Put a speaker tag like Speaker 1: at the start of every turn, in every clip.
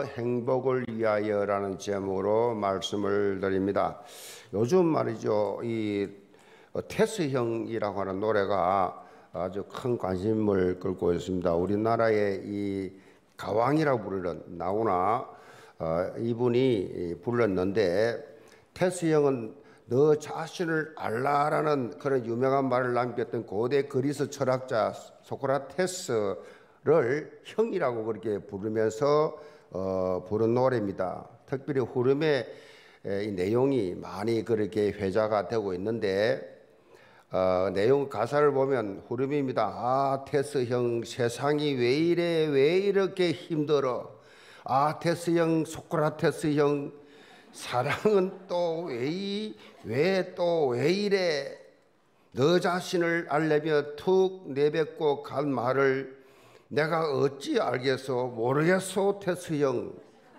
Speaker 1: 행복을 위하여라는 제목으로 말씀을 드립니다. 요즘 말이죠, 이 테스 형이라고 하는 노래가 아주 큰 관심을 끌고 있습니다. 우리나라의 이 가왕이라고 부르는 나훈아 이분이 불렀는데, 테스 형은 너 자신을 알라라는 그런 유명한 말을 남겼던 고대 그리스 철학자 소크라테스를 형이라고 그렇게 부르면서 부른 노래입니다. 특별히 후렴의 이 내용이 많이 그렇게 회자가 되고 있는데, 내용 가사를 보면 후렴입니다. 아, 테스 형, 세상이 왜 이래, 왜 이렇게 힘들어. 아, 테스 형, 소크라테스 형, 사랑은 또 왜 이래. 너 자신을 알려며 툭 내뱉고 간 말을 내가 어찌 알겠소, 모르겠소, 테스 형.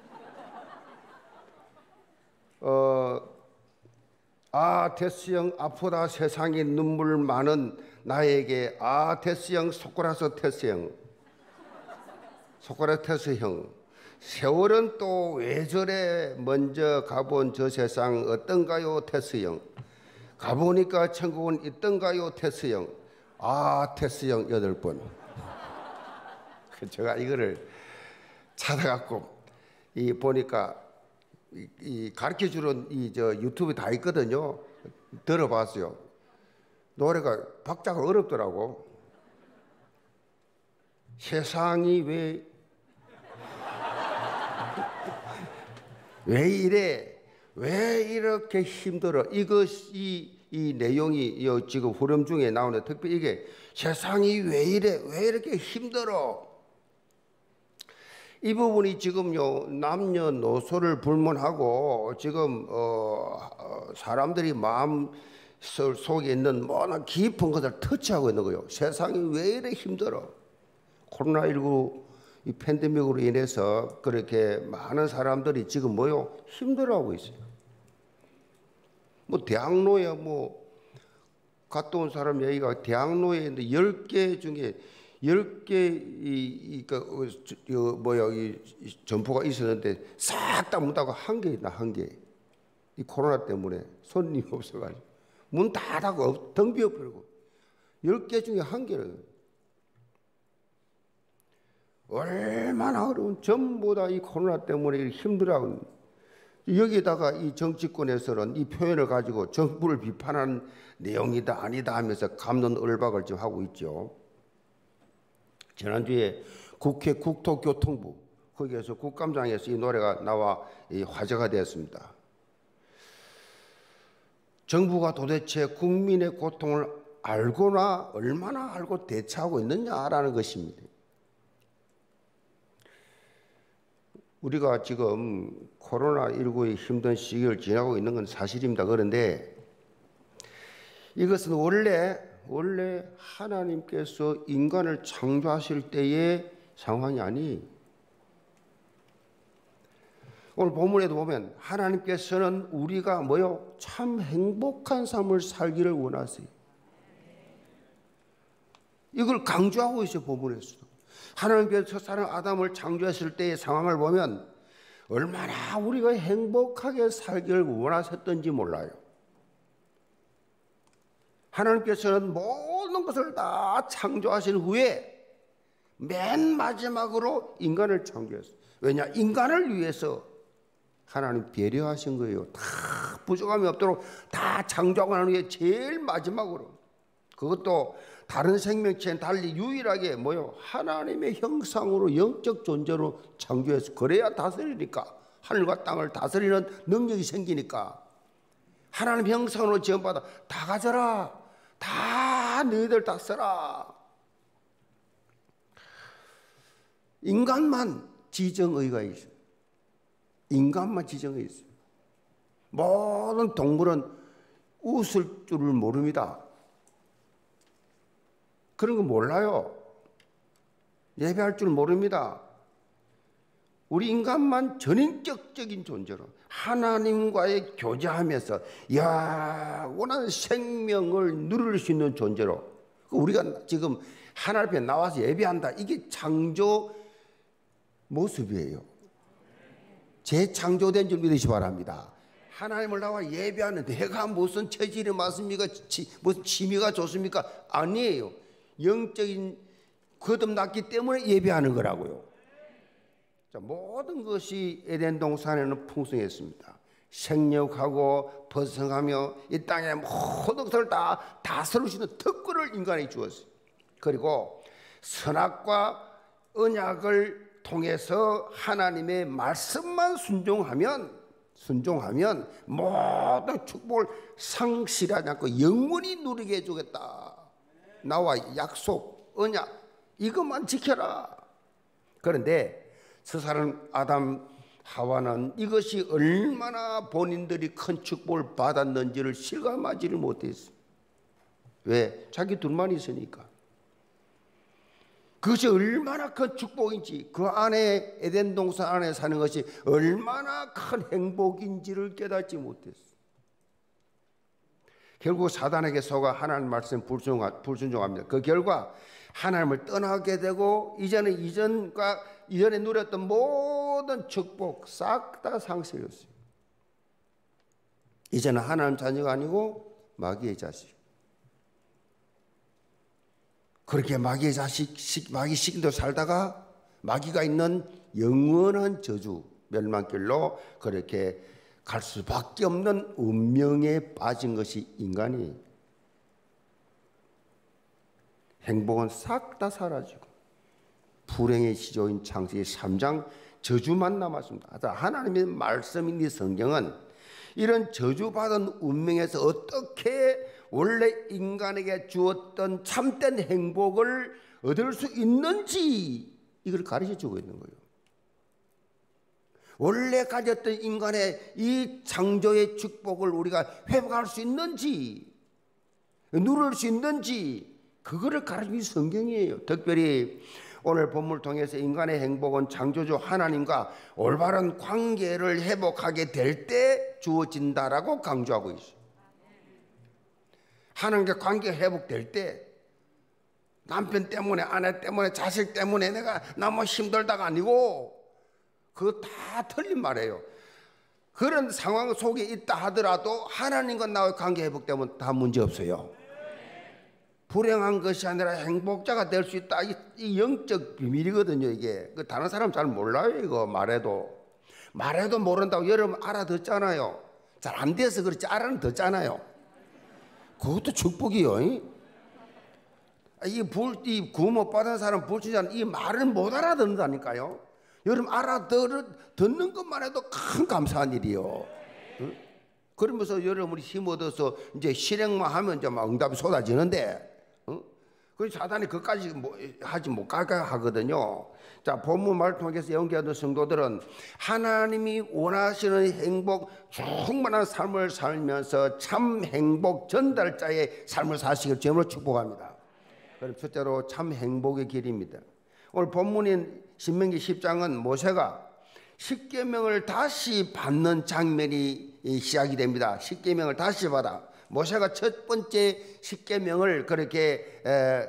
Speaker 1: 아, 테스 형, 아프다 세상에 눈물 많은 나에게. 아, 테스 형, 소크라테스 형, 소크라테스 형, 세월은 또 왜 저래. 먼저 가본 저 세상 어떤가요, 테스 형. 가보니까 천국은 있던가요, 테스 형. 아, 테스 형 8번. 제가 이거를 찾아갖고 보니까 이 가르쳐주는 유튜브 다 있거든요. 들어봤어요. 노래가 박자가 어렵더라고. 세상이 왜 이래, 왜 이렇게 힘들어. 이것이 이 내용이 지금 후렴 중에 나오는데, 특별히 이게 세상이 왜 이래, 왜 이렇게 힘들어. 이 부분이 지금요, 남녀노소를 불문하고 지금 사람들이 마음 속에 있는 뭐나 깊은 것을 터치하고 있는 거예요. 세상이 왜 이래 힘들어. 코로나19 이 팬데믹으로 인해서 그렇게 많은 사람들이 지금 힘들어하고 있어요. 대학로에 갔다 온 사람 얘기가, 대학로에 있는 10개 중에 10개 이 점포가 있었는데 싹 다 문 닫고 한 개 있다, 한 개. 이 코로나 때문에 손님이 없어가지고 문 다 닫고 등 비어버리고 10개 중에 한 개를. 얼마나 어려운, 전부 다 이 코로나 때문에 힘들어하고, 여기다가 이 정치권에서는 이 표현을 가지고 정부를 비판하는 내용이다 아니다 하면서 갑론을박을 지금 하고 있죠. 지난주에 국회 국토교통부, 거기에서 국감장에서 이 노래가 나와 화제가 되었습니다. 정부가 도대체 국민의 고통을 알거나 얼마나 알고 대처하고 있느냐라는 것입니다. 우리가 지금 코로나19의 힘든 시기를 지나고 있는 건 사실입니다. 그런데 이것은 원래 하나님께서 인간을 창조하실 때의 상황이 아니. 오늘 본문에도 보면 하나님께서는 우리가 참 행복한 삶을 살기를 원하세요. 이걸 강조하고 있어요, 본문에서도. 하나님께서 첫사랑 아담을 창조했을 때의 상황을 보면 얼마나 우리가 행복하게 살기를 원하셨던지 몰라요. 하나님께서는 모든 것을 다 창조하신 후에 맨 마지막으로 인간을 창조했어요. 왜냐? 인간을 위해서 하나님 배려하신 거예요. 다 부족함이 없도록 다 창조하고 난 후에 제일 마지막으로, 그것도 다른 생명체는 달리 유일하게 하나님의 형상으로 영적 존재로 창조해서, 그래야 다스리니까, 하늘과 땅을 다스리는 능력이 생기니까. 하나님 형상으로 지음받아 다 가져라, 다 너희들 다 써라. 인간만 지정의가 있어요. 인간만 지정의 있어요. 모든 동물은 웃을 줄을 모릅니다. 그런 거 몰라요. 예배할 줄 모릅니다. 우리 인간만 전인격적인 존재로 하나님과의 교제하면서 영원한 생명을 누릴 수 있는 존재로, 우리가 지금 하나님 앞에 나와서 예배한다, 이게 창조 모습이에요. 재창조된 줄 믿으시 바랍니다. 하나님을 나와 예배하는 내가 무슨 체질이 맞습니까? 무슨 취미가 좋습니까? 아니에요. 영적인 거듭났기 때문에 예배하는 거라고요. 자, 모든 것이 에덴 동산에는 풍성했습니다. 생육하고 번성하며 이 땅의 모든 것을 다 다스릴 수 있는 특권을 인간에게 주었어요. 그리고 선악과 언약을 통해서 하나님의 말씀만 순종하면 모든 축복을 상실하지 않고 영원히 누리게 해주겠다. 나와 약속, 언약 이것만 지켜라. 그런데 서사는 아담 하와는 이것이 얼마나 본인들이 큰 축복을 받았는지를 실감하지를 못했어요. 왜? 자기 둘만 있으니까. 그것이 얼마나 큰 축복인지, 그 안에 에덴 동산 안에 사는 것이 얼마나 큰 행복인지를 깨닫지 못했어요. 결국 사단에게 속아 하나님 말씀 불순종합니다. 그 결과 하나님을 떠나게 되고 이전에 누렸던 모든 축복 싹 다 상실했어요. 이제는 하나님 자녀가 아니고 마귀의 자식. 그렇게 마귀의 자식, 마귀 식인도 살다가 마귀가 있는 영원한 저주, 멸망길로 그렇게 갈 수밖에 없는 운명에 빠진 것이 인간이에요. 행복은 싹 다 사라지고 불행의 시조인 창세기 3장 저주만 남았습니다. 하나님의 말씀인 이 성경은 이런 저주받은 운명에서 어떻게 원래 인간에게 주었던 참된 행복을 얻을 수 있는지 이걸 가르쳐주고 있는 거예요. 원래 가졌던 인간의 이 창조의 축복을 우리가 회복할 수 있는지, 누릴 수 있는지 그거를 가르치는 성경이에요. 특별히 오늘 본문을 통해서 인간의 행복은 창조주 하나님과 올바른 관계를 회복하게 될 때 주어진다라고 강조하고 있어요. 하나님과 관계가 회복될 때 남편 때문에, 아내 때문에, 자식 때문에 내가 너무 힘들다가 아니고 그거 다 틀린 말이에요. 그런 상황 속에 있다 하더라도 하나님과 나의 관계 회복되면 다 문제 없어요. 불행한 것이 아니라 행복자가 될 수 있다. 이 영적 비밀이거든요. 이게 다른 사람 잘 몰라요. 이거 말해도 모른다고 여러분 알아듣잖아요. 잘 안 돼서 그렇지 알아는 듣잖아요. 그것도 축복이요. 이 구원 못 받은 사람 불신자는 이 말을 못 알아듣는다니까요. 여러분 알아듣는 것만 해도 큰 감사한 일이요. 그러면서 여러분이 힘 얻어서 이제 실행만 하면 이제 막 응답이 쏟아지는데, 그 사단이 그까지 하지 못 가게 하거든요. 자, 본문 말을 통해서 연기하는 성도들은 하나님이 원하시는 행복 충만한 삶을 살면서 참 행복 전달자의 삶을 사시길 주님으로 축복합니다. 그럼 첫째로 참 행복의 길입니다. 오늘 본문인 신명기 10장은 모세가 십계명을 다시 받는 장면이 시작이 됩니다. 십계명을 다시 받아. 모세가 첫 번째 십계명을 그렇게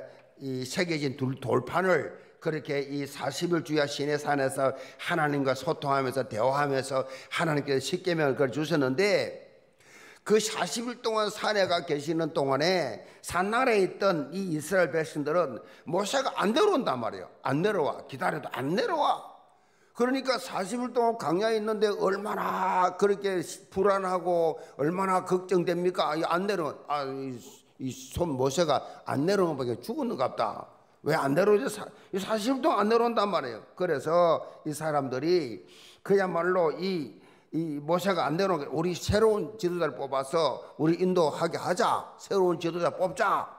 Speaker 1: 새겨진 돌판을 그렇게 이 40일 주야 시내산에서 하나님과 소통하면서 대화하면서 하나님께서 십계명을 그걸 주셨는데, 그 40일 동안 산에 가 계시는 동안에 산나라에 있던 이 이스라엘 백성들은 모세가 안 내려온단 말이에요. 안 내려와. 기다려도 안 내려와. 그러니까 40일 동안 광야에 있는데 얼마나 그렇게 불안하고 얼마나 걱정됩니까? 안 내려온, 이 손 모세가 안 내려오는 밖에 죽었는갑다. 왜 안 내려오죠? 40일 동안 안 내려온단 말이에요. 그래서 이 사람들이 그야말로 이 모세가 안 내려오는 게, 우리 새로운 지도자를 뽑아서 우리 인도하게 하자. 새로운 지도자 뽑자.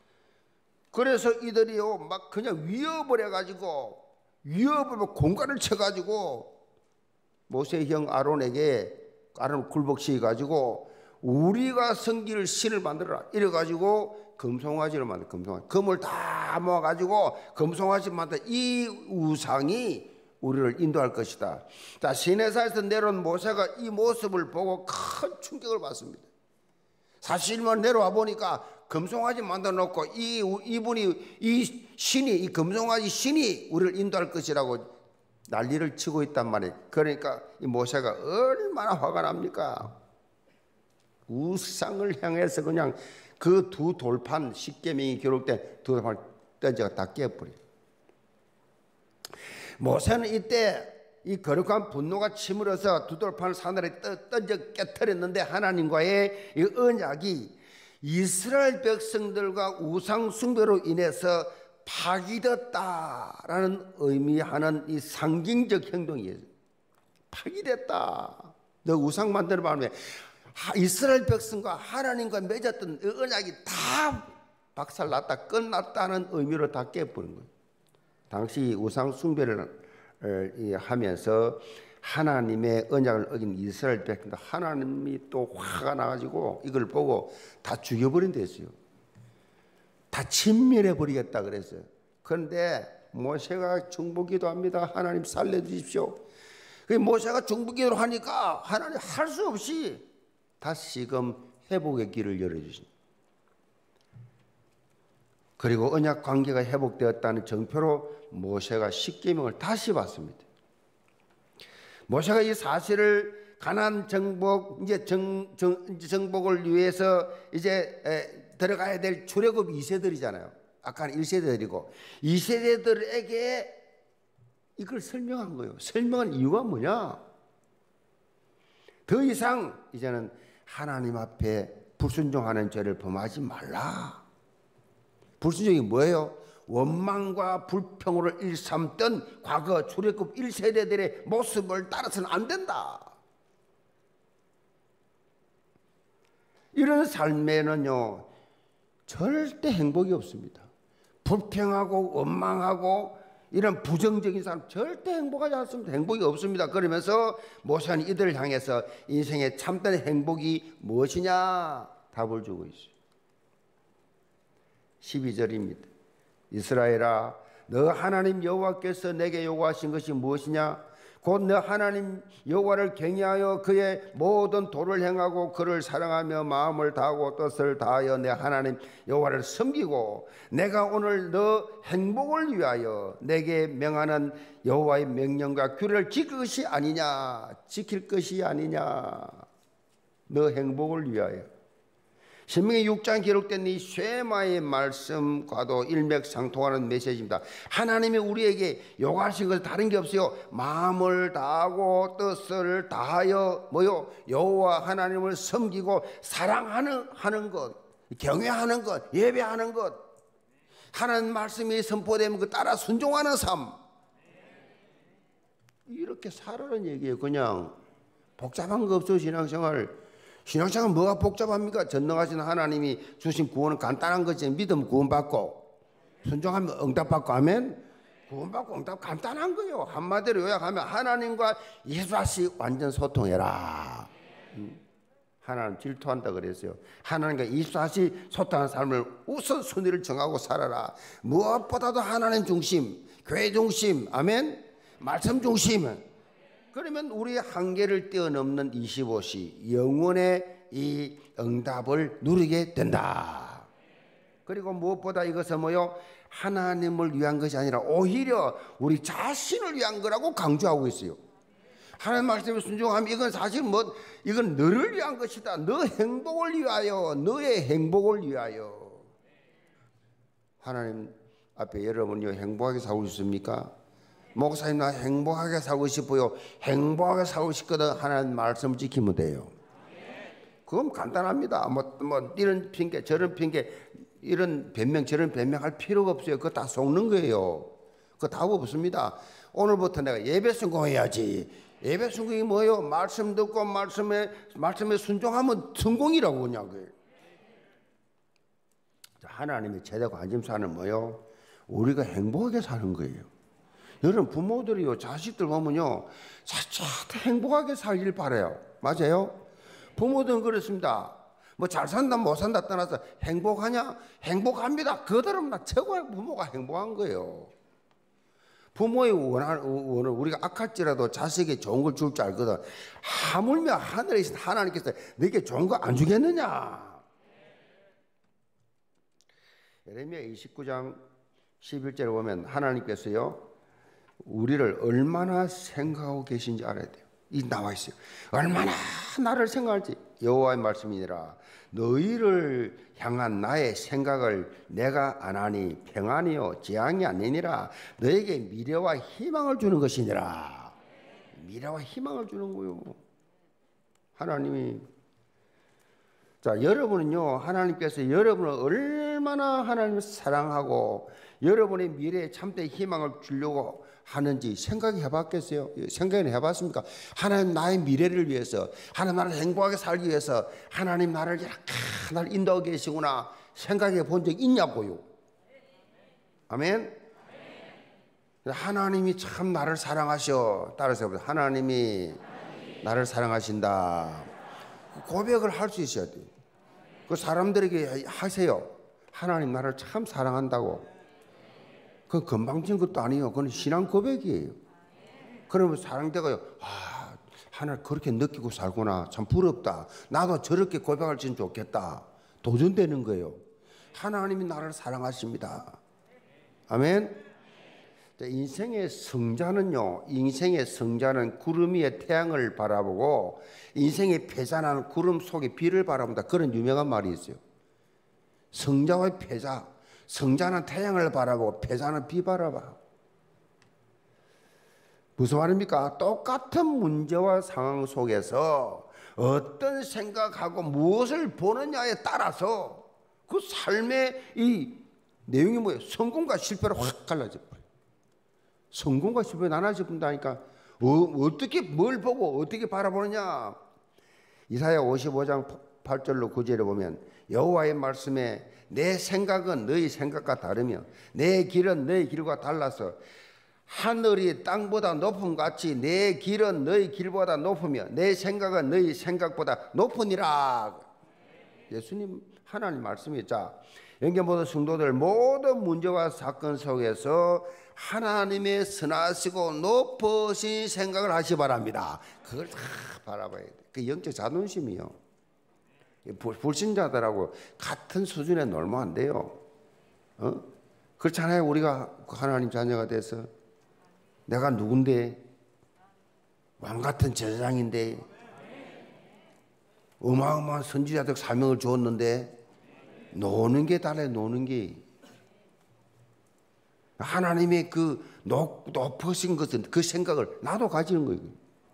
Speaker 1: 그래서 이들이요 막 그냥 위협을 해가지고, 공간을 쳐가지고 모세의 형 아론에게, 아론을 굴복시켜가지고 우리가 섬길 신을 만들어라 이래가지고 금송아지를 만들어. 금송아지, 금을 다 모아가지고 금송아지 만들어. 이 우상이 우리를 인도할 것이다. 자, 시내산에서 내려온 모세가 이 모습을 보고 큰 충격을 받습니다. 사실만 내려와 보니까 금송아지 만들어 놓고 이 금송아지 신이 우리를 인도할 것이라고 난리를 치고 있단 말이에요. 그러니까 이 모세가 얼마나 화가 납니까? 우상을 향해서 그냥 그 두 돌판, 십계명이 기록된 두 돌판을 던져가 다 깨버려요. 모세는 이때 이 거룩한 분노가 치밀어서 두 돌판을 사늘에 던져 깨뜨렸는데 하나님과의 이 언약이 이스라엘 백성들과 우상 숭배로 인해서 파기됐다라는 의미하는 이 상징적 행동이에요. 파기됐다. 너 우상 만드는 바람에 이스라엘 백성과 하나님과 맺었던 언약이 다 박살났다, 끝났다는 의미로 다 깨버린 거예요. 당시 우상 숭배를 하면서 하나님의 언약을 어긴 이스라엘 백성들, 하나님이 또 화가 나가지고 이걸 보고 다 죽여버린 데였어요. 다 침멸해 버리겠다 그랬어요. 그런데 모세가 중보기도 합니다. 하나님 살려주십시오. 모세가 중보기도를 하니까 하나님 할 수 없이 다시금 회복의 길을 열어주십니다. 그리고 언약 관계가 회복되었다는 정표로 모세가 십계명을 다시 받습니다. 모세가 이 사실을 가나안 정복 이제 정복을 위해서 이제 들어가야 될 출애굽 2세들이잖아요. 아까는 1세대들이고 2세대들에게 이걸 설명한 거예요. 설명한 이유가 뭐냐? 더 이상 이제는 하나님 앞에 불순종하는 죄를 범하지 말라. 불순종이 뭐예요? 원망과 불평으로 일삼던 과거 출애굽 1세대들의 모습을 따라서는 안 된다. 이런 삶에는요 절대 행복이 없습니다. 불평하고 원망하고 이런 부정적인 사람 절대 행복하지 않습니다. 행복이 없습니다. 그러면서 모세는 이들을 향해서 인생의 참된 행복이 무엇이냐 답을 주고 있어요. 12절입니다. 이스라엘아, 너 하나님 여호와께서 내게 요구하신 것이 무엇이냐? 곧 너 하나님 여호와를 경외하여 그의 모든 도를 행하고 그를 사랑하며 마음을 다하고 뜻을 다하여 내 하나님 여호와를 섬기고 내가 오늘 너 행복을 위하여 내게 명하는 여호와의 명령과 규례를 지킬 것이 아니냐? 지킬 것이 아니냐? 너 행복을 위하여. 신명기 6장 기록된 이 쉐마의 말씀과도 일맥상통하는 메시지입니다. 하나님이 우리에게 요구하신 것은 다른 게 없어요. 마음을 다하고 뜻을 다하여 뭐요? 여호와 하나님을 섬기고 사랑하는 것, 경외하는 것, 예배하는 것, 하나님 말씀이 선포되면 그 따라 순종하는 삶. 이렇게 살아라는 얘기예요. 그냥 복잡한 거 없어. 신앙생활은 뭐가 복잡합니까? 전능하신 하나님이 주신 구원은 간단한 거지. 믿으면 구원받고 순종하면 응답받고 하면 구원받고 응답 간단한 거예요. 한마디로 요약하면 하나님과 예수하시 완전 소통해라. 하나님 질투한다 그랬어요. 하나님과 예수하시 소통하는 삶을 우선순위를 정하고 살아라. 무엇보다도 하나님 중심, 교회 중심, 아멘, 말씀 중심. 그러면 우리의 한계를 뛰어넘는 25시 영원의 이 응답을 누리게 된다. 그리고 무엇보다 이것은 뭐요? 하나님을 위한 것이 아니라 오히려 우리 자신을 위한 거라고 강조하고 있어요. 하나님 말씀에 순종하면 이건 사실 이건 너를 위한 것이다. 너 행복을 위하여, 너의 행복을 위하여. 하나님 앞에 여러분이 행복하게 살고 있습니까? 목사님 나 행복하게 살고 싶어요. 행복하게 살고 싶거든. 하나님 말씀 지키면 돼요. 그건 간단합니다. 뭐 이런 핑계 저런 핑계 이런 변명 저런 변명할 필요가 없어요. 그거 다 속는 거예요. 그거 답 없습니다. 오늘부터 내가 예배 순종해야지. 예배 순종이 뭐예요? 말씀 듣고 말씀에 순종하면 성공이라고 그냥. 하나님의 최대 관심사는 뭐예요? 우리가 행복하게 사는 거예요. 여러분 부모들이요 자식들 보면요 차차 행복하게 살길 바라요. 맞아요? 부모들은 그렇습니다. 뭐 잘 산다 못 산다 떠나서 행복하냐? 행복합니다. 그대로 나 최고의 부모가 행복한 거예요. 부모의 원하는 우리가 악할지라도 자식에게 좋은 걸 줄 줄 알거든. 하물며 하늘에 있는 하나님께서 너에게 좋은 거 안 주겠느냐? 예레미야 29장 11절에 보면 하나님께서요 우리를 얼마나 생각하고 계신지 알아야 돼요. 이 나와 있어요. 얼마나 나를 생각할지. 여호와의 말씀이니라. 너희를 향한 나의 생각을 내가 안 하니 평안이요 재앙이 아니니라. 너에게 미래와 희망을 주는 것이니라. 미래와 희망을 주는 거요. 하나님이. 자, 여러분은요, 하나님께서 여러분을 얼마나 하나님을 사랑하고 여러분의 미래에 참된 희망을 주려고 하는지 생각해 봤겠어요? 생각해 봤습니까? 하나님 나의 미래를 위해서, 하나님 나를 행복하게 살기 위해서 하나님 나를 이렇게 나를 인도하고 계시구나 생각해 본 적 있냐고요? 아멘? 하나님이 참 나를 사랑하셔. 따라서 하나님이 나를 사랑하신다. 고백을 할 수 있어야 돼요. 그 사람들에게 하세요. 하나님 나를 참 사랑한다고. 그 건방진 것도 아니에요. 그건 신앙 고백이에요. 그러면 사랑대가요. 아, 하나님 그렇게 느끼고 살구나. 참 부럽다. 나도 저렇게 고백할 수 있으면 좋겠다. 도전되는 거예요. 하나님이 나를 사랑하십니다. 아멘. 인생의 성자는요, 인생의 성자는 구름 위에 태양을 바라보고 인생의 패자는 구름 속에 비를 바라본다. 그런 유명한 말이 있어요. 성자와 패자. 성자는 태양을 바라보고 패자는 비 바라봐. 무슨 말입니까? 똑같은 문제와 상황 속에서 어떤 생각하고 무엇을 보느냐에 따라서 그 삶의 이 내용이 뭐예요? 성공과 실패로 확 갈라져 버려요. 성공과 실패가 나눠져 본다니까. 어떻게 뭘 보고 어떻게 바라보느냐. 이사야 55장 8절로 9절에 보면 여호와의 말씀에 내 생각은 너희 생각과 다르며 내 길은 너희 길과 달라서 하늘이 땅보다 높음 같이 내 길은 너희 길보다 높으며 내 생각은 너희 생각보다 높으니라. 예수님 하나님 말씀이. 자, 영계 모든 성도들 모든 문제와 사건 속에서 하나님의 선하시고 높으신 생각을 하시 바랍니다. 그걸 다 바라봐야 돼. 그 영적 자존심이요. 불신자들하고 같은 수준에 놀면 안 돼요. 그렇잖아요. 우리가 하나님 자녀가 돼서 내가 누군데, 왕같은 제사장인데, 어마어마한 선지자적 사명을 주었는데 노는 게 달라요. 노는 게. 하나님의 그 높으신 것은 그 생각을 나도 가지는 거예요.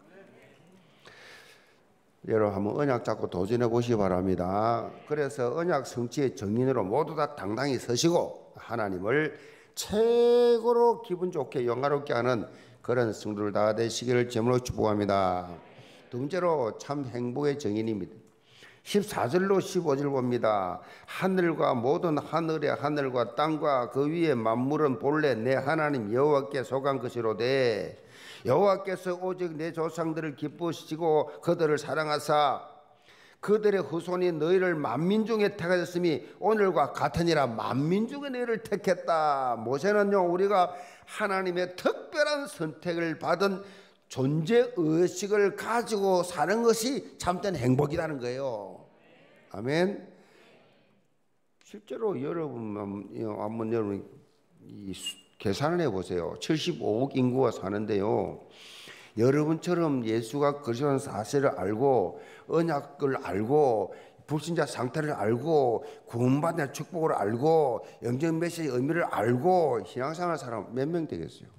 Speaker 1: 여러분 한번 언약 잡고 도전해 보시기 바랍니다. 그래서 언약 성취의 정인으로 모두 다 당당히 서시고 하나님을 최고로 기분 좋게 영화롭게 하는 그런 성도들 다 되시기를 제물로 축복합니다. 두 번째로 참 행복의 정인입니다. 14절로 15절 봅니다. 하늘과 모든 하늘의 하늘과 땅과 그 위에 만물은 본래 내 하나님 여호와께 속한 것이로되 여호와께서 오직 내 조상들을 기쁘시고 그들을 사랑하사 그들의 후손이 너희를 만민 중에 택하셨으니 오늘과 같으니라. 만민 중에 너희를 택했다. 모세는요, 우리가 하나님의 특별한 선택을 받은 존재 의식을 가지고 사는 것이 참된 행복이라는 거예요. 아멘. 실제로 한번 여러분 계산을 해보세요. 75억 인구가 사는데요, 여러분처럼 예수가 그리스도라는 사실을 알고 언약을 알고 불신자 상태를 알고 구원받는 축복을 알고 영적 메시지의 의미를 알고 신앙생활 사람 몇 명 되겠어요?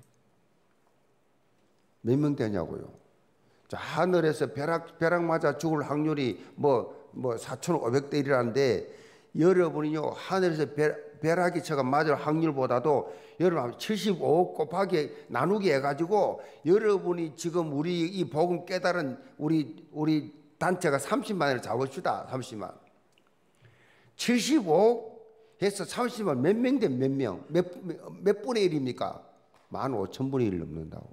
Speaker 1: 몇 명 되냐고요? 자, 하늘에서 벼락 맞아 죽을 확률이 뭐 4,500대 1이라는데 여러분이요, 하늘에서 벼락이 쳐가 맞을 확률보다도 여러분 75억 곱하기 나누기 해가지고 여러분이 지금 우리 이 복음 깨달은 우리 단체가 30만을 잡읍시다. 30만 75억 해서 30만 몇 명 된 몇 명? 몇 분의 1입니까? 15,000분의 1 넘는다고.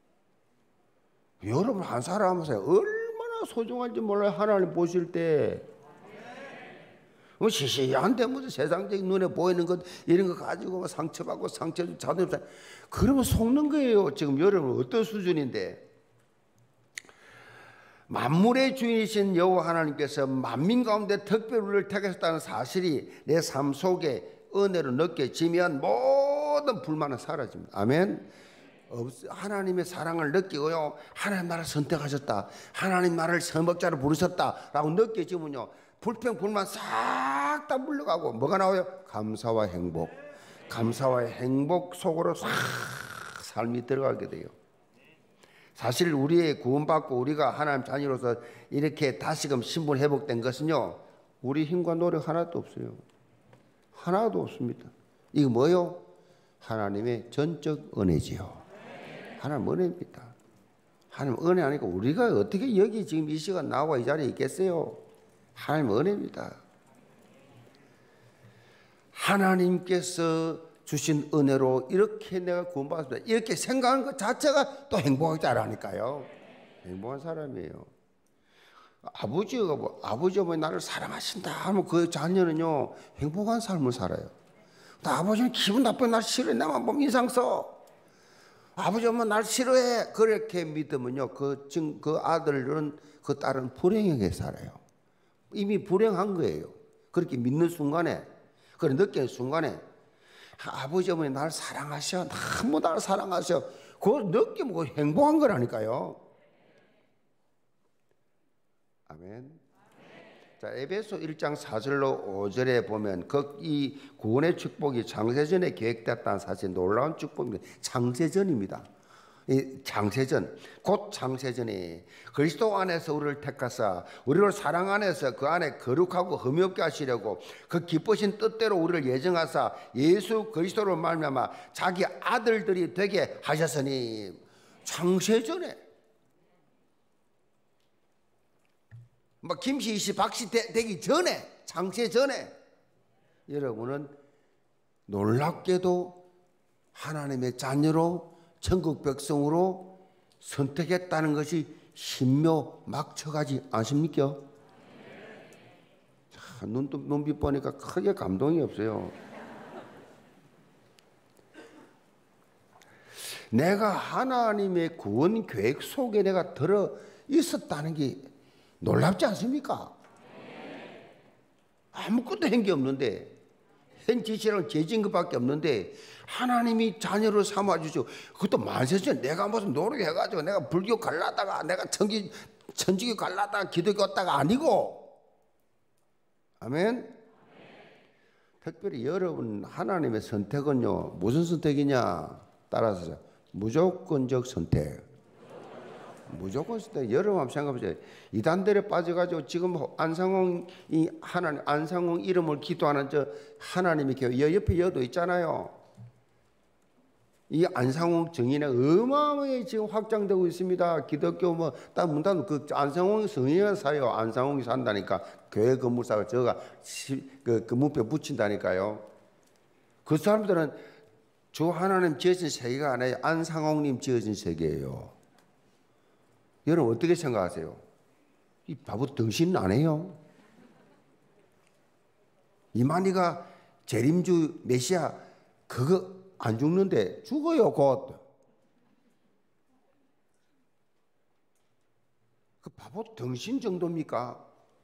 Speaker 1: 여러분 한 사람 하세요. 얼마나 소중한지 몰라요. 하나님 보실 때. 시시한데 무슨 세상적인 눈에 보이는 것 이런 거 가지고 상처받고 상처 자존심 그러면 속는 거예요. 지금 여러분 어떤 수준인데. 만물의 주인이신 여호와 하나님께서 만민 가운데 특별히 우리를 택하셨다는 사실이 내 삶 속에 은혜로 느껴지면 모든 불만은 사라집니다. 아멘. 하나님의 사랑을 느끼고요, 하나님 나를 선택하셨다, 하나님 나를 선박자로 부르셨다라고 느껴지면요, 불평 불만 싹 다 물러가고 뭐가 나와요? 감사와 행복. 감사와 행복 속으로 싹 삶이 들어가게 돼요. 사실 우리의 구원받고 우리가 하나님 자녀로서 이렇게 다시금 신분 회복된 것은요, 우리 힘과 노력 하나도 없어요. 하나도 없습니다. 이거 뭐요? 하나님의 전적 은혜지요. 하나님 은혜입니다. 하나님 은혜 아니까 우리가 어떻게 여기 지금 이 시간 나와 이 자리에 있겠어요? 하나님 은혜입니다. 하나님께서 주신 은혜로 이렇게 내가 구원받았습니다, 이렇게 생각하는 것 자체가 또 행복한 자라니까요. 행복한 사람이에요. 아버지가 아버지 어머니 나를 사랑하신다 하면 그 자녀는요, 행복한 삶을 살아요. 아버지는 기분 나쁘게 날 싫어해, 나만 보면 인상 써. 아버지 어머니 날 싫어해, 그렇게 믿으면요, 그 아들은 그 딸은 불행하게 살아요. 이미 불행한 거예요. 그렇게 믿는 순간에, 그걸 느끼는 순간에, 아버지 어머니 나를 사랑하셔, 너무 나를 사랑하셔, 그걸 느끼면 행복한 거라니까요. 아멘. 자, 에베소 1장 4절로 5절에 보면 이 구원의 축복이 창세전에 계획됐다는 사실, 놀라운 축복입니다. 창세전입니다. 이 창세전, 곧 창세전이 그리스도 안에서 우리를 택하사 우리를 사랑 안에서 그 안에 거룩하고 흠이 없게 하시려고 그 기쁘신 뜻대로 우리를 예정하사 예수 그리스도로 말미암아 자기 아들들이 되게 하셨으니. 창세전에 뭐 김씨, 이씨, 박씨 되기 전에, 창세전에 여러분은 놀랍게도 하나님의 자녀로, 천국 백성으로 선택했다는 것이 신묘막측하지 않습니까? 자, 눈빛 보니까 크게 감동이 없어요. 내가 하나님의 구원 계획 속에 내가 들어 있었다는 게 놀랍지 않습니까? 아무것도 한 게 없는데, 한 지시랑 제진 것밖에 없는데 하나님이 자녀로 삼아주시고, 그것도 만세전에 내가 무슨 노력해가지고 내가 불교 갈라다가 내가 천주교 갈라다가 기독교 갔다가 아니고. 아멘. 특별히 여러분 하나님의 선택은요, 무슨 선택이냐? 따라서 무조건적 선택. 무조건 선택. 여러분 한번 생각해보세요. 이단들에 빠져가지고 지금 안상홍 이름을 기도하는 저 하나님의 교회 옆에 여도 있잖아요. 이 안상홍 정인이 어마어마하게 지금 확장되고 있습니다. 기독교 딱 문단 그 안상홍 성인이 사요. 안상홍이 산다니까. 교회 건물사가 저가 그 문패 붙인다니까요. 그 사람들은 주 하나님 지어진 세계가 아니에요. 안상홍님 지어진 세계예요. 여러분 어떻게 생각하세요? 이 바보 덩신 안 해요? 이만희가 재림주 메시아 그거 안 죽는데 죽어요 곧. 그 바보 덩신 정도입니까?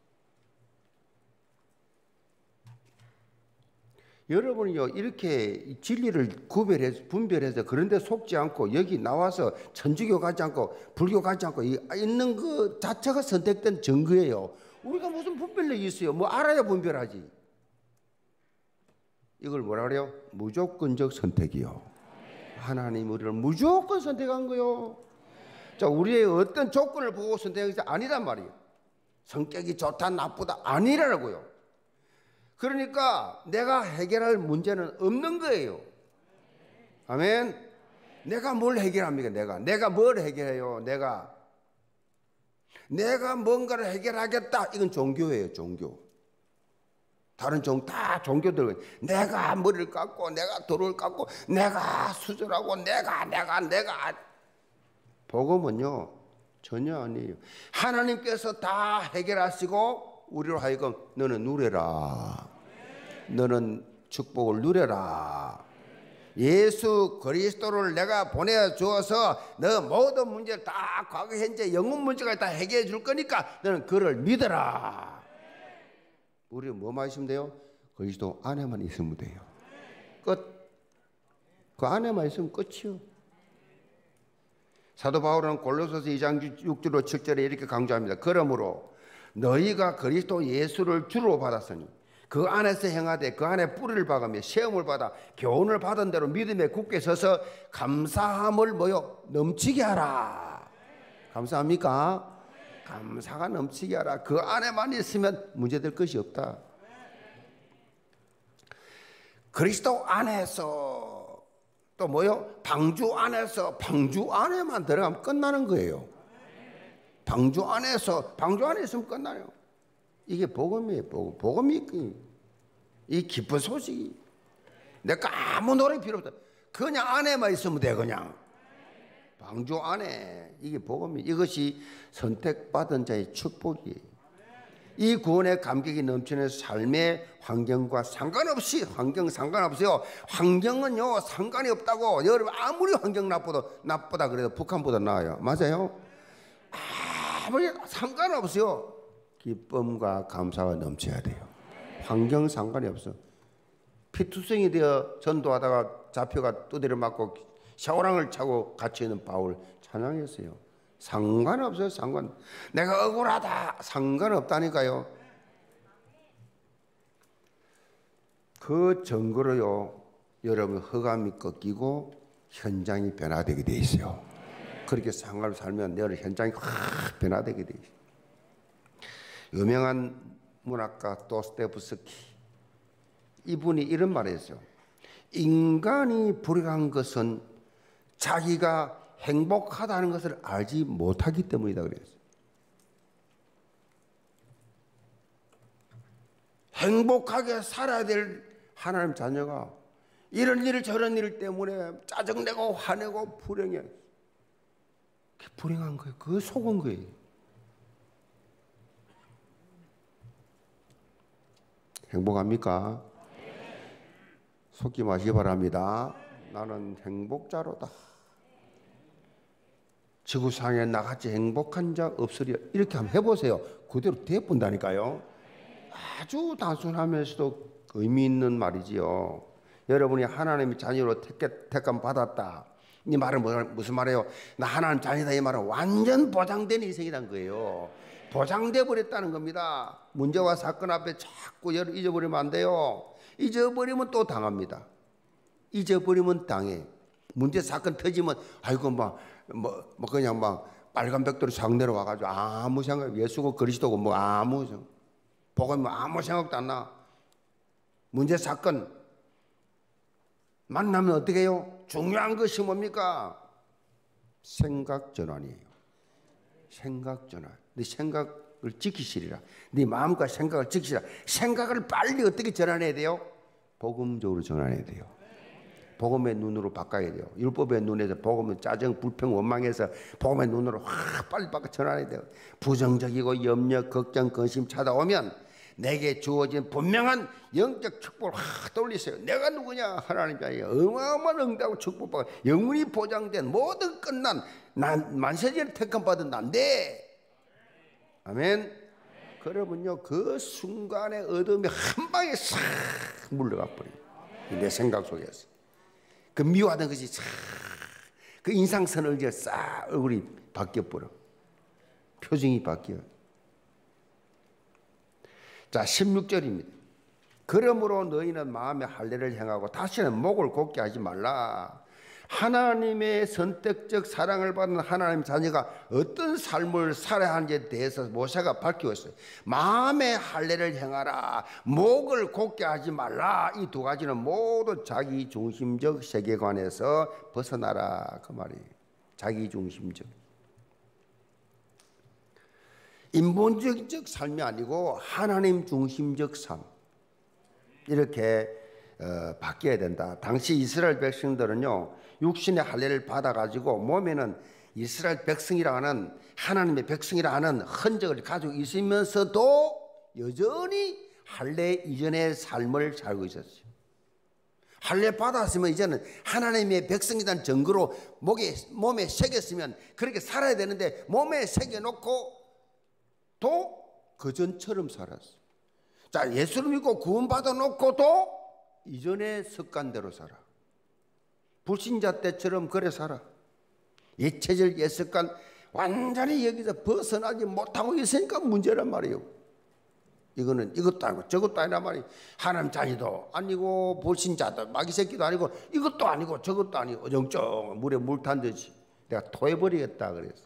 Speaker 1: 여러분이요, 이렇게 진리를 분별해서 그런데 속지 않고 여기 나와서 천주교 가지 않고 불교 가지 않고 있는 그 자체가 선택된 증거예요. 우리가 무슨 분별력이 있어요? 뭐 알아야 분별하지. 이걸 뭐라 그래요? 무조건적 선택이요. 하나님 우리를 무조건 선택한 거요. 자, 우리의 어떤 조건을 보고 선택한 것이 아니란 말이에요. 성격이 좋다 나쁘다 아니라고요. 그러니까 내가 해결할 문제는 없는 거예요. 아멘. 내가 뭘 해결합니까? 내가 뭘 해결해요? 내가 뭔가를 해결하겠다. 이건 종교예요. 종교. 다른 다 종교들 내가 머리를 깎고 내가 돌을 깎고 내가 수술하고 내가 복음은요 전혀 아니에요. 하나님께서 다 해결하시고 우리로 하여금 너는 누려라. 너는 축복을 누려라. 예수 그리스도를 내가 보내주어서 너 모든 문제를 다 과거 현재 영혼 문제까지 다 해결해 줄 거니까 너는 그를 믿어라. 우리 뭐만 있으면 돼요? 그리스도 안에만 있으면 돼요. 끝. 그 안에만 있으면 끝이요. 사도 바울은 골로새서 2장 6절로 7절에 이렇게 강조합니다. 그러므로 너희가 그리스도 예수를 주로 받았으니 그 안에서 행하되 그 안에 뿌리를 박으며 시험을 받아 교훈을 받은 대로 믿음에 굳게 서서 감사함을 넘치게 하라. 감사합니까? 감사가 넘치게 하라. 그 안에만 있으면 문제될 것이 없다. 그리스도 안에서 또 방주 안에서 방주 안에만 들어가면 끝나는 거예요. 방주 안에 있으면 끝나요. 이게 복음이에요. 복음이 이 기쁜 소식이. 내가 아무 노래 필요 없다. 그냥 안에만 있으면 돼. 그냥 방주 안에. 이게 복음이. 이것이 선택받은 자의 축복이에요. 이 구원의 감격이 넘치는 삶의 환경과 상관없이, 환경 상관없어요. 환경은요 상관이 없다고. 여러분 아무리 환경 나쁘다 그래도 북한보다 나아요. 맞아요? 아무리 상관없어요. 기쁨과 감사가 넘쳐야 돼요. 환경 상관이 없어. 피투성이 되어 전도하다가 잡혀가 두드려 맞고 샤워랑을 차고 갇혀있는 바울 찬양했어요. 상관없어요. 내가 억울하다 상관없다니까요. 그 증거로요 여러분 허감이 꺾이고 현장이 변화되게 돼 있어요. 그렇게 상관을 살면 내 현장이 확 변화되게 돼 있어요. 유명한 문학가 도스토옙스키 이분이 이런 말을 했어요. 인간이 불행한 것은 자기가 행복하다는 것을 알지 못하기 때문이다 그랬어요. 행복하게 살아야 될 하나님 자녀가 이런 일 저런 일 때문에 짜증내고 화내고 불행해. 불행한 거예요. 그거 속은 거예요. 행복합니까? 속지 마시기 바랍니다. 나는 행복자로다. 지구상에 나같이 행복한 자 없으리라. 이렇게 한번 해보세요. 그대로 되어본다니까요. 아주 단순하면서도 의미 있는 말이지요. 여러분이 하나님의 자녀로 택감 받았다. 이 말은 무슨 말이에요? 나 하나님 자녀다 이 말은 완전 보장된 인생이란 거예요. 보장돼 버렸다는 겁니다. 문제와 사건 앞에 자꾸 잊어버리면 안 돼요. 잊어버리면 또 당합니다. 잊어버리면 당해. 문제 사건 터지면 아이고 그냥 빨간 벽돌이 싹 내려와가지고 아무 생각, 예수고 그리스도고 아무 생각, 복음이 아무 생각도 안 나. 문제 사건 만나면 어떻게 해요? 중요한 것이 뭡니까? 생각 전환이에요. 생각 전환. 네 생각을 지키시리라. 네 마음과 생각을 지키시라. 생각을 빨리 어떻게 전환해야 돼요? 복음적으로 전환해야 돼요. 복음의 눈으로 바꿔야 돼요. 율법의 눈에서 복음은 짜증, 불평, 원망해서 복음의 눈으로 확 빨리 바꿔 전환해야 돼요. 부정적이고 염려, 걱정, 근심 찾아오면 내게 주어진 분명한 영적 축복을 확 떠올리세요. 내가 누구냐? 하나님 자녀 어마어마한 응답과 축복받고 영원히 보장된 모든 끝난 난 만세전에 택함받은 난데. 아멘. 그러면요 그 순간의 어둠이 한 방에 싹 물러가 버려요. 내 생각 속에서 그 미워하던 것이 싹 그 인상선을 이제 싹 얼굴이 바뀌어버려. 표정이 바뀌어요. 자 16절입니다. 그러므로 너희는 마음의 할례를 행하고 다시는 목을 곧게 하지 말라. 하나님의 선택적 사랑을 받는 하나님 자녀가 어떤 삶을 살아야 하는지에 대해서 모세가 밝히고 있어요. 마음의 할례를 행하라, 목을 곧게 하지 말라. 이 두 가지는 모두 자기중심적 세계관에서 벗어나라 그 말이에요. 자기중심적 인본주의적 삶이 아니고 하나님 중심적 삶, 이렇게 바뀌어야 된다. 당시 이스라엘 백성들은요 육신의 할례를 받아가지고 몸에는 이스라엘 백성이라 하는 하나님의 백성이라 하는 흔적을 가지고 있으면서도 여전히 할례 이전의 삶을 살고 있었어요. 할례 받았으면 이제는 하나님의 백성이라는 증거로 몸에 새겼으면 그렇게 살아야 되는데 몸에 새겨놓고 또 그전처럼 살았어요. 자, 예수를 믿고 구원받아 놓고도 이전의 습관대로 살아. 불신자 때처럼 그래 살아. 예체질 예습관 완전히 여기서 벗어나지 못하고 있으니까 문제란 말이에요. 이거는 이것도 아니고 저것도 아니란 말이에요. 하나님 자녀도 아니고 불신자도 마귀 새끼도 아니고 이것도 아니고 저것도 아니고 어정쩡 물에 물 탄 듯이 내가 토해버리겠다 그래서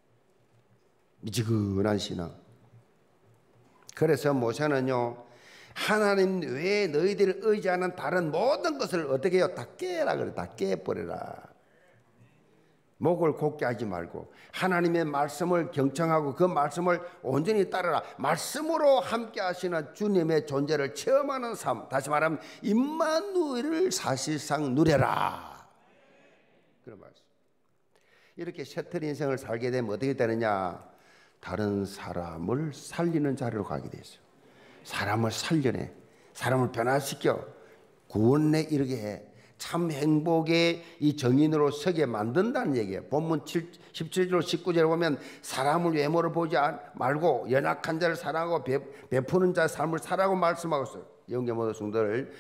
Speaker 1: 미지근한 신앙. 그래서 모세는요, 하나님 외에 너희들을 의지하는 다른 모든 것을 어떻게 해요? 다 깨라 그래. 다 깨버려라. 목을 곧게 하지 말고 하나님의 말씀을 경청하고 그 말씀을 온전히 따르라. 말씀으로 함께 하시는 주님의 존재를 체험하는 삶, 다시 말하면 임마누엘을 사실상 누려라. 그런 말씀. 이렇게 셔틀 인생을 살게 되면 어떻게 되느냐? 다른 사람을 살리는 자리로 가게 되죠. 사람을 살려내, 사람을 변화시켜 구원에 이르게 해 참 행복의 이 정인으로 서게 만든다는 얘기예요. 본문 17절 19절에 보면 사람을 외모를 보지 말고 연약한 자를 사랑하고 베푸는 자의 삶을 살라고 말씀하고 있어요. 영계 모든 성도들,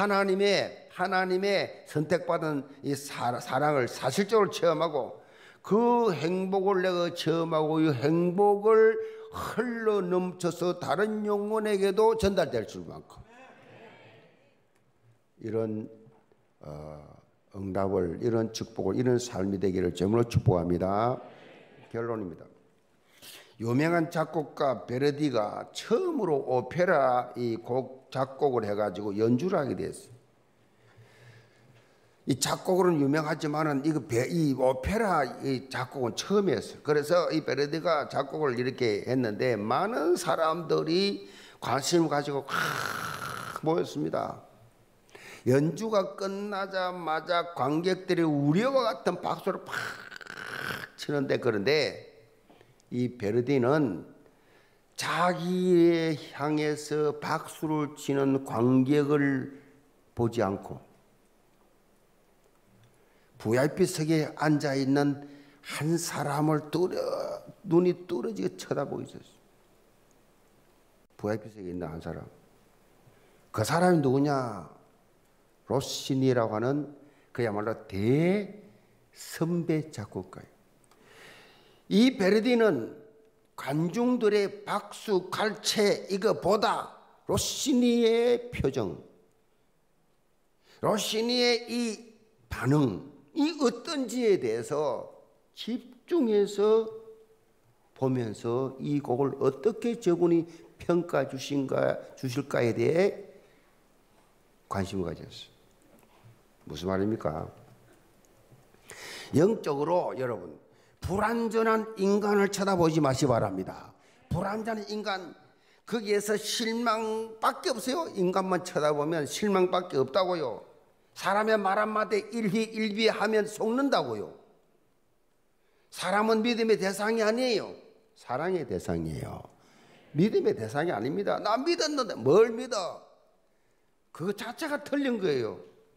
Speaker 1: 하나님의 선택받은 이 사랑을 사실적으로 체험하고 그 행복을 내가 체험하고 이 행복을 흘러 넘쳐서 다른 영혼에게도 전달될 수만큼 이런 응답을, 이런 축복을, 이런 삶이 되기를 주님으로 축복합니다. 결론입니다. 유명한 작곡가 베르디가 처음으로 오페라 이 곡 작곡을 해가지고 연주를 하게 됐어요. 이 작곡으로는 유명하지만은 이 오페라 이 작곡은 처음이었어요. 그래서 이 베르디가 작곡을 이렇게 했는데 많은 사람들이 관심을 가지고 모였습니다. 연주가 끝나자마자 관객들이 우려와 같은 박수를 팍 치는데, 그런데 이 베르디는 자기에 향해서 박수를 치는 관객을 보지 않고 VIP석에 앉아있는 한 사람을 눈이 뚫어지게 쳐다보고 있었어요. VIP석에 있는 한 사람. 그 사람이 누구냐? 로시니라고 하는 그야말로 대선배 작곡가예요. 이 베르디는 관중들의 박수, 갈채 이거보다 로시니의 표정, 로시니의 이 반응이 어떤지에 대해서 집중해서 보면서 이 곡을 어떻게 저분이 평가해 주실까에 대해 관심을 가졌어요. 무슨 말입니까? 영적으로 여러분, 불완전한 인간을 쳐다보지 마시 바랍니다. 불완전한 인간, 거기에서 실망밖에 없어요. 인간만 쳐다보면 실망밖에 없다고요. 사람의 말 한마디 일비하면 속는다고요. 사람은 믿음의 대상이 아니에요. 사랑의 대상이에요. 믿음의 대상이 아닙니다. 나 믿었는데 뭘 믿어? 그거 자체가 틀린 거예요.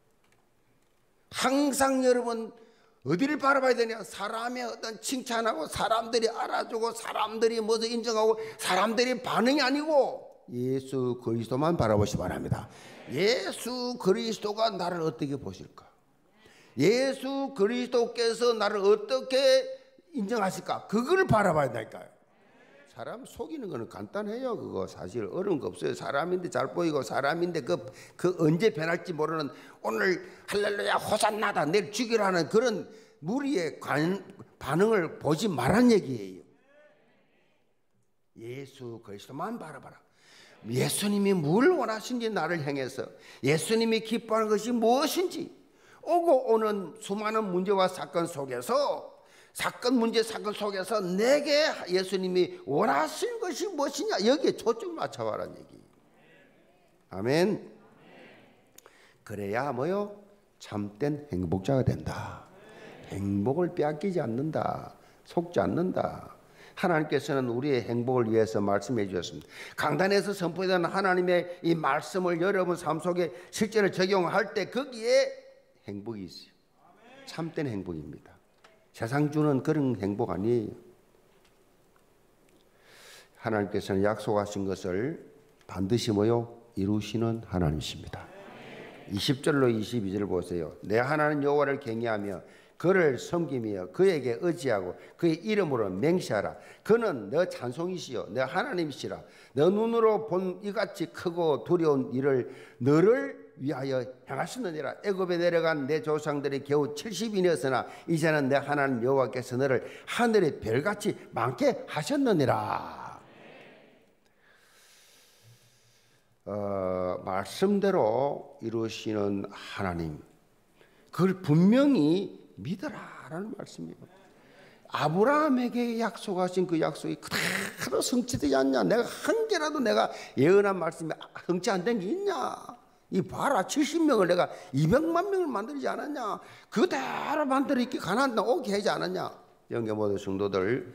Speaker 1: 항상 여러분 어디를 바라봐야 되냐? 사람의 어떤 칭찬하고 사람들이 알아주고 사람들이 뭐도 인정하고 사람들이 반응이 아니고 예수 그리스도만 바라보시기 바랍니다. 예수 그리스도가 나를 어떻게 보실까? 예수 그리스도께서 나를 어떻게 인정하실까? 그걸 바라봐야 된다니까요. 사람 속이는 거는 간단해요. 그거 사실 어려운 거 없어요. 사람인데 잘 보이고 사람인데 그 언제 변할지 모르는, 오늘 할렐루야 호산나다 내일 죽이라는 그런 무리의 반응을 보지 말란 얘기예요. 예수 그리스도만 바라봐라. 예수님이 뭘 원하신지 나를 향해서, 예수님이 기뻐하는 것이 무엇인지, 오고 오는 수많은 문제와 사건 속에서 내게 예수님이 원하신 것이 무엇이냐, 여기에 초점 맞춰봐라는 얘기. 아멘. 그래야 뭐요? 참된 행복자가 된다. 행복을 빼앗기지 않는다. 속지 않는다. 하나님께서는 우리의 행복을 위해서 말씀해 주셨습니다. 강단에서 선포되는 하나님의 이 말씀을 여러분 삶 속에 실제로 적용할 때 거기에 행복이 있어요. 참된 행복입니다. 세상 주는 그런 행복 아니에요. 하나님께서는 약속하신 것을 반드시 뭐요? 이루시는 하나님이십니다. 20절로 22절 보세요. 내 하나님 여호와를 경외하며 그를 섬기며 그에게 의지하고 그의 이름으로 맹세하라. 그는 너 찬송이시요 너 하나님이시라. 너 눈으로 본 이같이 크고 두려운 일을 너를 위하여 행하셨느니라. 애굽에 내려간 내 조상들이 겨우 70이었으나 이제는 내 하나님 여호와께서 너를 하늘의 별같이 많게 하셨느니라. 말씀대로 이루시는 하나님, 그걸 분명히 믿어라라는 말씀이에요. 아브라함에게 약속하신 그 약속이 그대로 성취되지 않냐? 내가 한 개라도 내가 예언한 말씀이 성취 안 된 게 있냐? 이 봐라, 70명을 내가 200만 명을 만들지 않았냐? 그대로 만들어 있게 가난한 땅 오게 하지 않았냐? 영계 모든 성도들,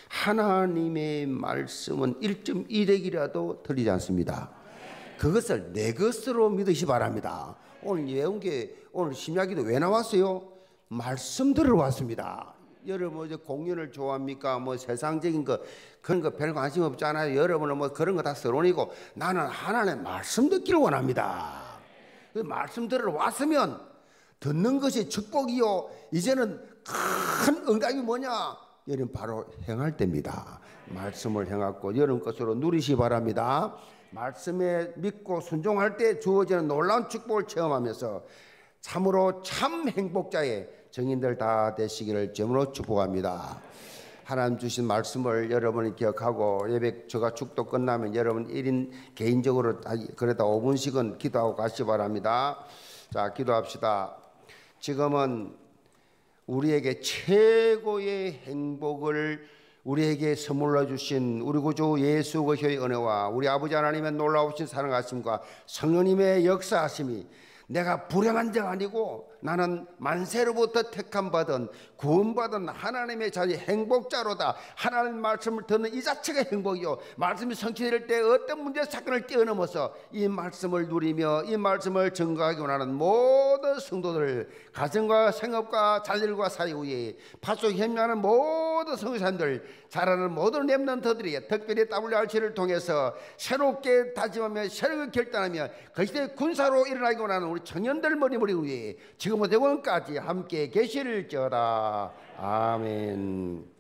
Speaker 1: 하나님의 말씀은 1.1핵이라도 틀리지 않습니다. 그것을 내 것으로 믿으시 바랍니다. 오늘 예언계, 오늘 심야기도 왜 나왔어요? 말씀 들으러 왔습니다. 여러분 이제 공연을 좋아합니까? 뭐 세상적인 거 그런 거 별 관심 없잖아요. 여러분은 뭐 그런 거 다 서론이고, 나는 하나님의 말씀 듣기를 원합니다. 그 말씀 들으러 왔으면 듣는 것이 축복이요, 이제는 큰 응답이 뭐냐? 여러분 바로 행할 때입니다. 말씀을 행하고 여러분 것으로 누리시 바랍니다. 말씀에 믿고 순종할 때 주어지는 놀라운 축복을 체험하면서 참으로 참 행복자의 정인들 다 되시기를 점으로 축복합니다. 하나님 주신 말씀을 여러분이 기억하고, 예배 제가 축도 끝나면 여러분 1인 개인적으로 그래도 5분씩은 기도하고 가시 바랍니다. 자, 기도합시다. 지금은 우리에게 최고의 행복을 우리에게 선물로 주신 우리 구주 예수 그리스도의 은혜와 우리 아버지 하나님의 놀라우신 사랑하심과 성령님의 역사하심이, 내가 불행한 자가 아니고 나는 만세로부터 택함받은 구원받은 하나님의 자녀 행복자로다. 하나님 말씀을 듣는 이 자체가 행복이요, 말씀이 성취될 때 어떤 문제 사건을 뛰어넘어서 이 말씀을 누리며 이 말씀을 증거하기 원하는 모든 성도들, 가정과 생업과 자녀들과 사회 위에 파수 협력하는 모든 성도사님들, 자라는 모든 렘넌트들이 특별히 WRC를 통해서 새롭게 다짐하며 새롭게 결단하며 그 시대 군사로 일어나기 원하는 우리 청년들 머리머리 위에 지금부터 영원까지 함께 계실지어다. 아멘.